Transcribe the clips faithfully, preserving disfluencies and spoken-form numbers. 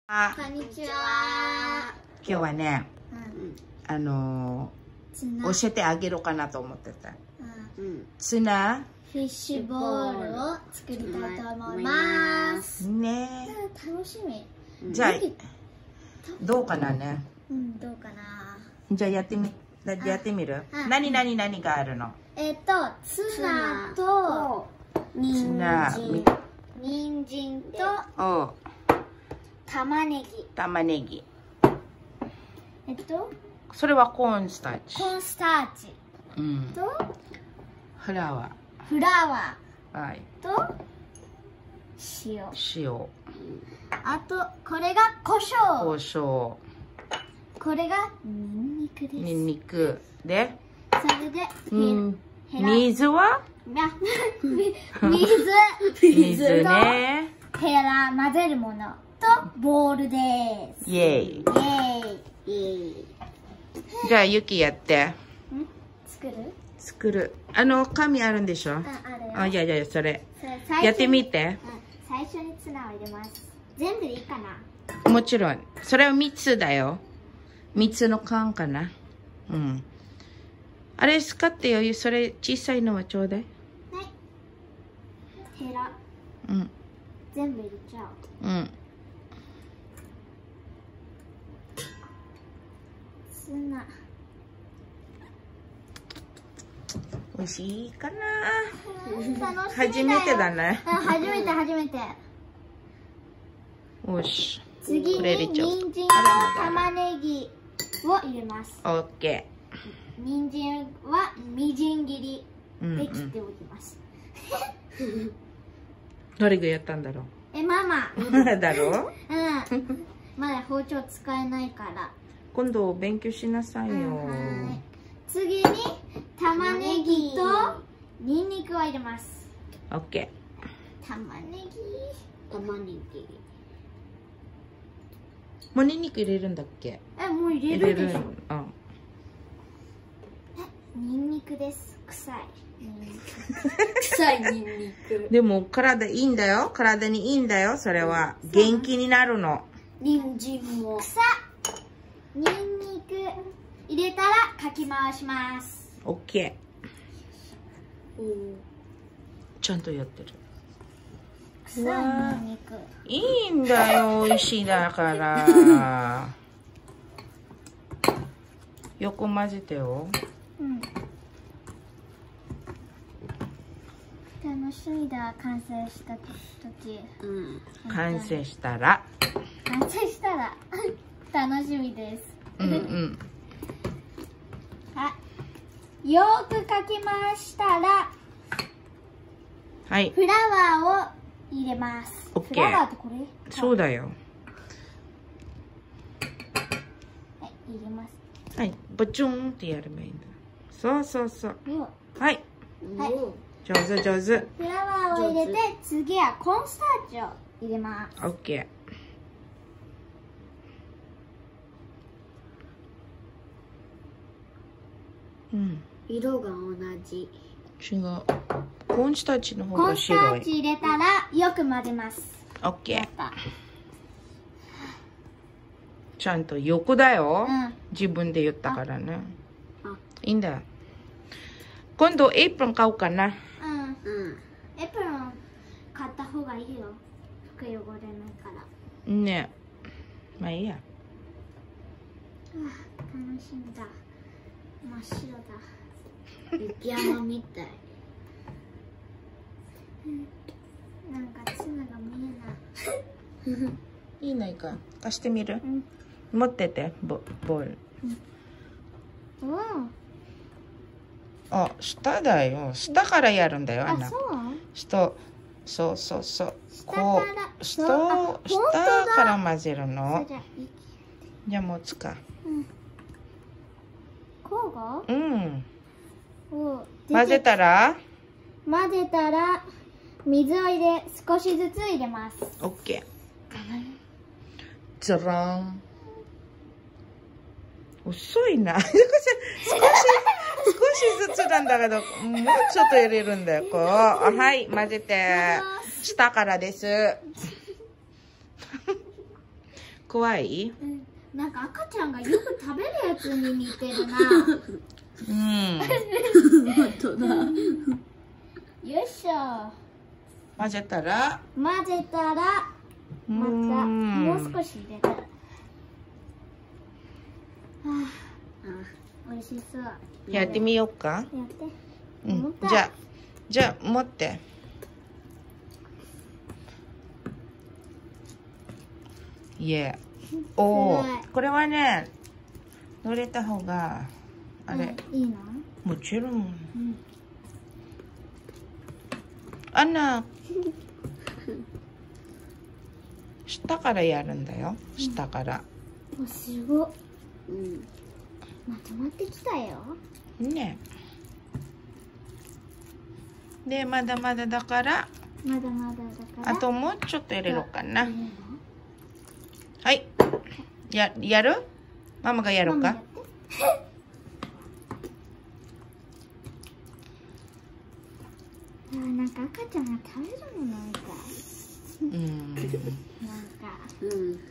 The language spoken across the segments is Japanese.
あ、こんにちは。今日はね、うん、あのー、教えてあげるかなと思ってた。うん、ツナフィッシュボールを作りたいと思います。 ね。 楽しみ。 じゃあどうかなね。 うん、どうかな。 じゃあやってみ、やってみる。何何何があるの？ えっとツナと人参、人参と玉ねぎ。 玉ねぎ。 えっとそれはコーンスターチ。 コーンスターチ。うん。とフラワー。フラワー。 はい。 と塩。 塩。 あとこれが胡椒。 胡椒。 これがニンニクです。 ニンニクで。 それで水は？ 水。 水ね。 ヘラ混ぜるものとボールです。 イエイ。イエイ。じゃあユキやって。 作る？ 作る。あの紙あるんでしょ？ あ、あるよ。 あ、いやいやそれ。やってみて。 最初にツナを入れます。全部でいいかな？ もちろん。それは三つだよ。三つの缶かな。うん。あれ使ってよ。それ小さいのはちょうだい。 はい。ヘラ。 うん。 全部入れちゃう。 うん。 ツナ。 美味しいかな。 楽しみ。 初めてだね。 初めて初めて。 よし。 次に人参と玉ねぎを入れます。 オッケー。人参はみじん切りで切っておきます。 誰がやったんだろう。 え、ママ。 だろう。 うん。まだ包丁使えないから。 今度勉強しなさいよ。 次に玉ねぎとニンニクを入れます。 オッケー。玉ねぎ。玉ねぎ。 もうニンニク入れるんだっけ？ え、もう入れるでしょ。 うん。 ニンニクです。臭い。臭いニンニク。 でも体いいんだよ。体にいいんだよ。それは元気になるの。 人参も。臭。ニンニク入れたらかき回します。 オッケー。ちゃんとやってる。 臭いニンニク。 いいんだよ。美味しいだから。よく混ぜてよ。うん。 楽しみだ。完成した時。うん。 完成したら。 完成したら楽しみです。 うんうん。 はい。よくかき回したら。 はい。 フラワーを入れます。 オッケー。 フラワーってこれ？ そうだよ。 はい、入れます。 はい、ボチュンってやればいいんだ。そうそうそう。はい。はい。上手上手。 フラワーを入れて、次はコーンスターチを入れます。 オッケー。うん。 色が同じ。 違う。コーンスターチの方が白い。 コーンスターチ入れたらよく混ぜます。 オッケー。ちゃんと横だよ。うん、自分で言ったからね。いいんだ。今度エプロン買おうかな。 うん。うん。エプロン買った方がいいよ。服汚れないから。 ね。まあいいや。 楽しみだ。真っ白だ。雪山みたい。なんかツナが見えない。 いいないか。貸してみる？うん、持ってて、ボ、ボール。うん。あ、下だよ。下からやるんだよ、アナ。 あ、そう？ 下、そうそうそう。こう、下を、下から混ぜるの。じゃあ、もうつか。 うん。こうが？ うん。混ぜたら？ 混ぜたら、水を入れ、少しずつ入れます。 オッケー。じゃらん。遅いな。少し、少しずつなんだけど、もうちょっと入れるんだよ。こう。はい、混ぜて。下からです。 怖い？ うん、なんか赤ちゃんがよく食べるやつに似てるな。 うん。 本当だ。よいしょ。 混ぜたら。 混ぜたら。またもう少し入れた。はあ、美味しそう。 やってみようか。 やって。 うん。じゃあ、じゃあ持って。いえ。おお、これはね、乗れた方があれ、 うん、いいの？ もちろん。うん、アンナ、下からやるんだよ。下から。 うん、すごっ。うん。まとまってきたよ。 ね。で、まだまだだから。 まだまだだから。 あともうちょっと入れろかな。はい。や、やる？ママがやろうか。 あ、なんか赤ちゃんが食べるものみたい。うん。なんか、うん、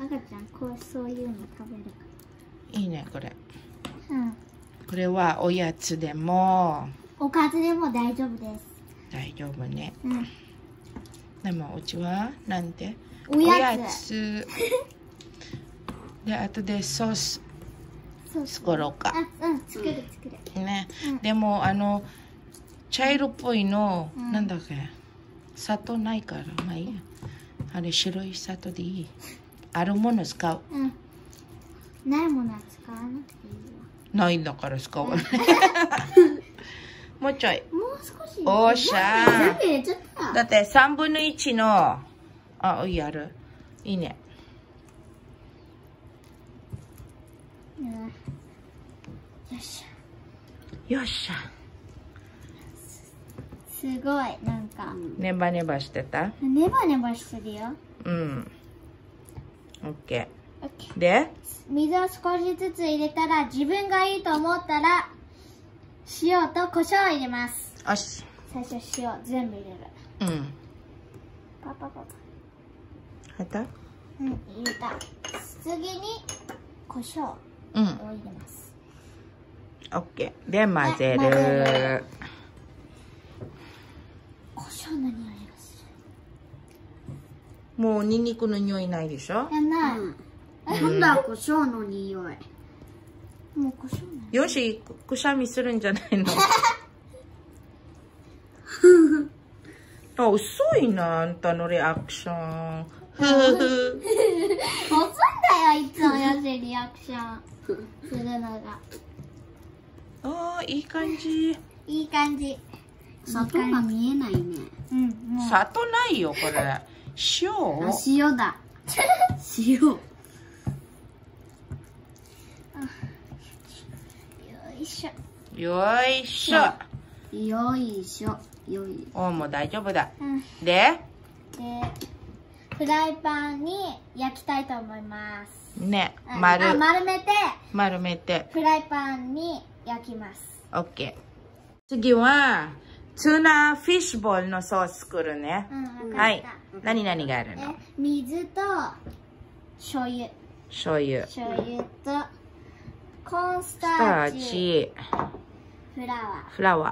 赤ちゃんこうそういうの食べるか。 いいねこれ。 うん。 これはおやつでも。 おかずでも大丈夫です。 大丈夫ね。 うん。 でもうちはなんて？ おやつ。 で、あとでソース作ろうか。 あ、うん、作る作る。 ね、うん、でもあの茶色っぽいの、うん、なんだっけ、砂糖ないから、まあいいや。あれ白い砂糖でいい。あるもの使う。 うん。ないものは使わなくていいよ。 ないんだから使わない。もうちょい。 もう少し。 おっしゃー。 全部入れちゃった。 だって三分の一の、あ、やる。いいね。 うん、よっしゃ。よっしゃ。 すごい、なんか。 ネバネバしてた？ ネバネバしてるよ。 うん。オッケー。で？ 水を少しずつ入れたら、自分がいいと思ったら、塩と胡椒を入れます。 よし。 最初塩全部入れる。うん。パパパパ。 入った？ うん、入れた。次に胡椒を入れます。 オッケー。で混ぜる。 胡椒の匂いがする。もうニンニクの匂いないでしょ？ いや、ない。 今度は胡椒の匂い。 もう胡椒ない。 よし、くしゃみするんじゃないの？あ、遅いな、あんたのリアクション。遅いんだよ、 いつもよしリアクションするのが。 ああ、いい感じ。 いい感じ。 砂糖が見えないね。 うん、もう。 砂糖ないよ、これ。塩。 あ、塩だ。塩。よいしょ。 よいしょ。 よいしょ。よい。 お、もう大丈夫だ。 うん、 で。 で。フライパンに焼きたいと思います。 ね、 丸、あ、丸めて。 丸めて。 フライパンに焼きます。 オッケー。次は、ツナフィッシュボールのソース作るね。 うん、 はい。何々があるの？ 水と醤油。 醤油。 醤油とコーンスターチ。フラワー。 フラワ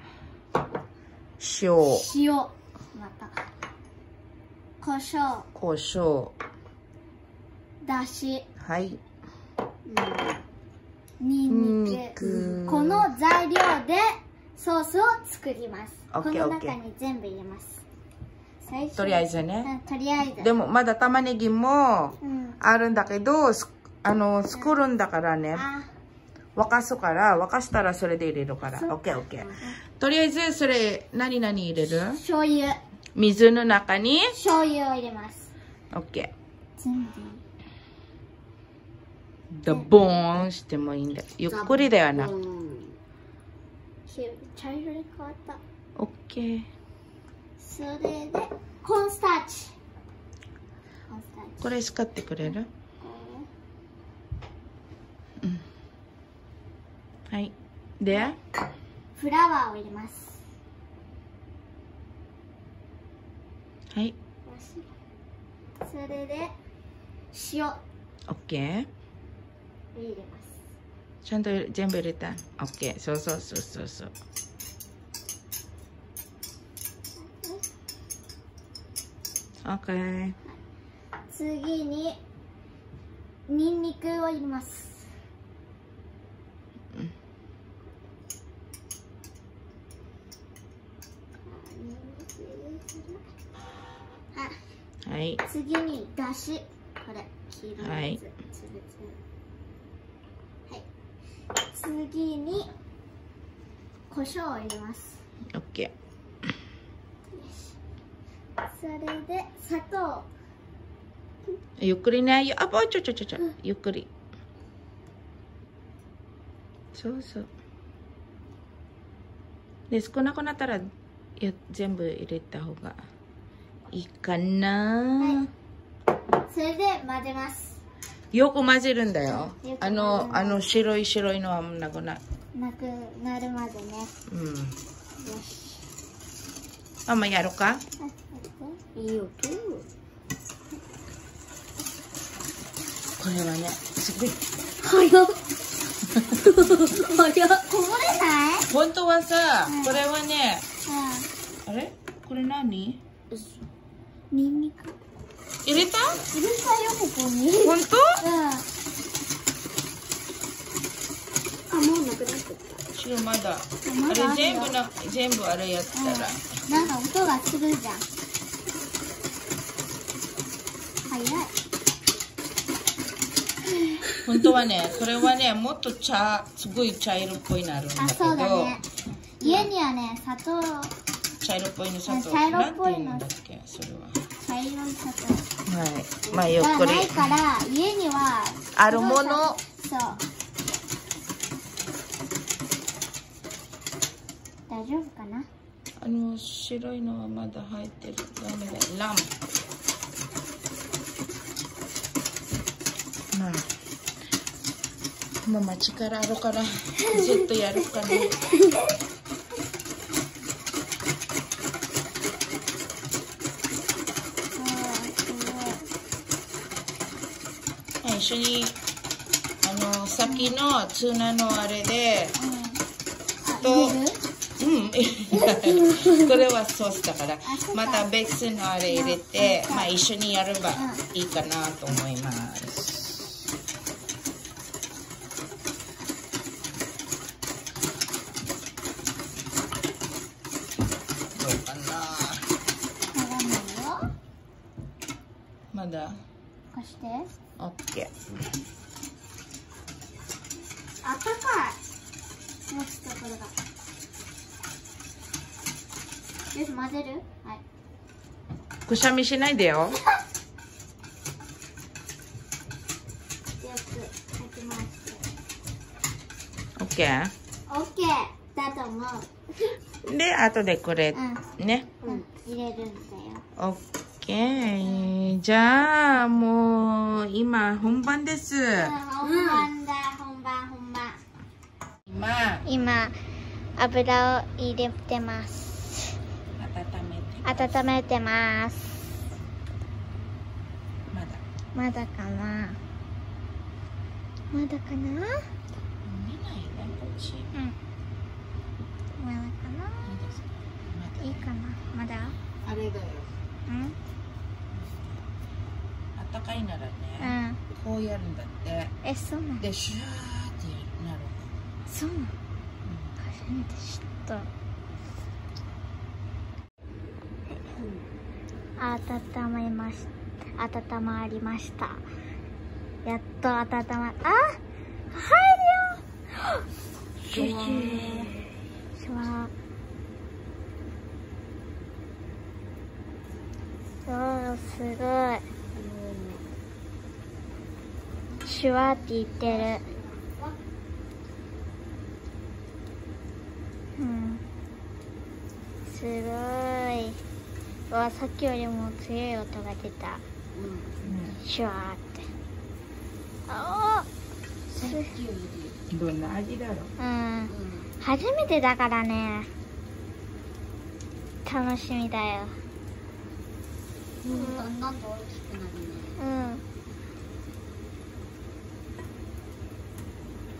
ー。塩。 塩。また。胡椒。 胡椒。 だし。 はい。 にんにく。この材料でソースを作ります。この中に全部入れます。最初とりあえずね。 とりあえず。 でもまだ玉ねぎもあるんだけど、あの作るんだからね。沸かすから沸かしたらそれで入れるから。オッケーオッケー。とりあえずそれ何々入れる？ 醤油。 水の中に醤油を入れます。 オッケー。全部。 ドボーンしてもいいんだ。ゆっくりだよな。 茶色に変わった。 オッケー。 それでコーンスターチ。 これ使ってくれる？うん。はい。で？ フラワーを入れます。 はい。 それで塩。 オッケー。 入れます。 ちゃんと全部入れた。オッケー。そうそうそうそうそう。オッケー。 次にニンニクを入れます。 はい。 次にだし、これ黄色いやつ、はい、つぶつぶ。はい。次に胡椒を入れます。 オッケー。それで砂糖。 ゆっくりね。あ、ぼちょちょちょちょ、うん、ゆっくり。そうそう。で、少なくなったらや全部入れた方がいいかな。 はい。それで混ぜます。 よく混ぜるんだよ。あのあの白い白いのはなくななくなるまでね。 うん。よし。ママやるか？ いいよ。 これはね、すごい。 早っ。早っ。 こぼれない？ 本当はさ、 うん、 これはね、 うん、 あれ？これ何？ ニンニク。 入れた？ 入れたよ、ここに。 本当？ うん。 あ、もうなくなってた。 違う、まだ。あれ全部な、全部あれやったら。 うん、なんか音がするじゃん。早い。 本当はね、これはね、もっと茶、すごい茶色っぽいなるんだけど。 あ、そうだね。家にはね、砂糖。 茶色っぽいの砂糖。 茶色っぽいの。 なんて言うんだっけ、それは。 茶色い砂糖。 はい。まあ、ゆっくり。 ないから、家には。 あるもの。そう。 大丈夫かな。 あの、白いのはまだ入ってる。ダメだよ。ラン。まあ。ママ力あるからずっとやるかな。一緒にあの先のツナのあれで、うん、と、うん、これはソースだからまた別のあれ入れて、まあ一緒にやればいいかなと思います。まだ貸して。 オッケー。 あったかい。もうちょっとこれが。よし、混ぜる。はい。 くしゃみしないでよ。 よくかき回して。 オッケー。 オッケーだと思う。 で、後でこれ、うん、ね。 うん、入れるんだよ。 オッケー。じゃあ、もう、今、本番です。 本番だ、本番、本番。 今、 今、油を入れてます。 温めて。 温めてます。 まだ。 まだかな。まだかな。 見ないね、こっち。 うん。まだかな。いいかな。まだ。 あれだよ。 うん。 あったかいならね、うん、こうやるんだって。 え、そうなの？ で、シューってなるの。 そうなの？うん、初めて知った。温めました。温まりました。やっと温ま、あ、入るよ。シュワー。シュワー。そうすごい。シュワーって言ってる。うん。すごい。わ、さっきよりも強い音が出た。うん、シュワーって。ああ。さっきより。どんな味だろう。 うん。うん、初めてだからね。楽しみだよ。 うん、だんだんと大きくなるね。 うん。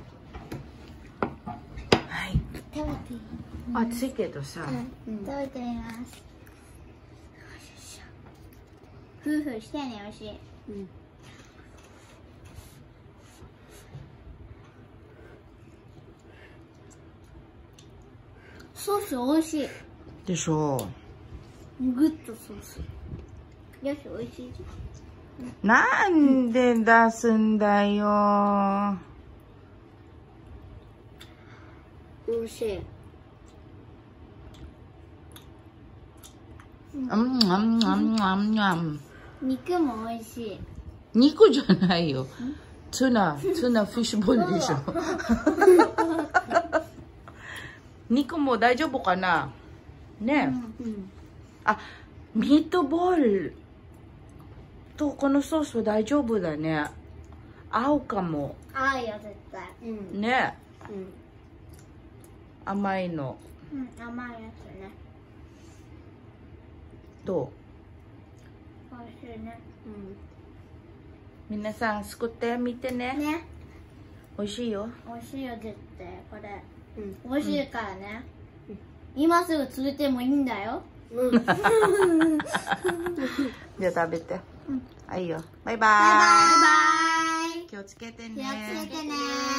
はい。 食べていい？ 熱いけどさ。 うん、食べてみます。ふうふうしてね、おいしい。うん。 ソース美味しい。 でしょグッドソース。よし、美味しい。 う。なんで出すんだよ。 美味しい。 うん、うん、うん、うん、うん。 肉も美味しい。 肉じゃないよ。ツナ、ツナフィッシュボールでしょ。肉も大丈夫かなね、うん、あ、ミートボールとこのソースは大丈夫だね。合うかも。 合うよ、絶対。 うん、ね、うん、甘いの。 うん、甘いやつね。 どう？ 美味しいね。 うん。皆さん作ってみてね。ね。美味しいよ。 美味しいよ、絶対。これ。うん、美味しいからね。うん、今すぐ作ってもいいんだよ。うん、じゃあ食べて。うん、はいよ。バイバイ。バイバイ。気をつけてね。 気をつけてね。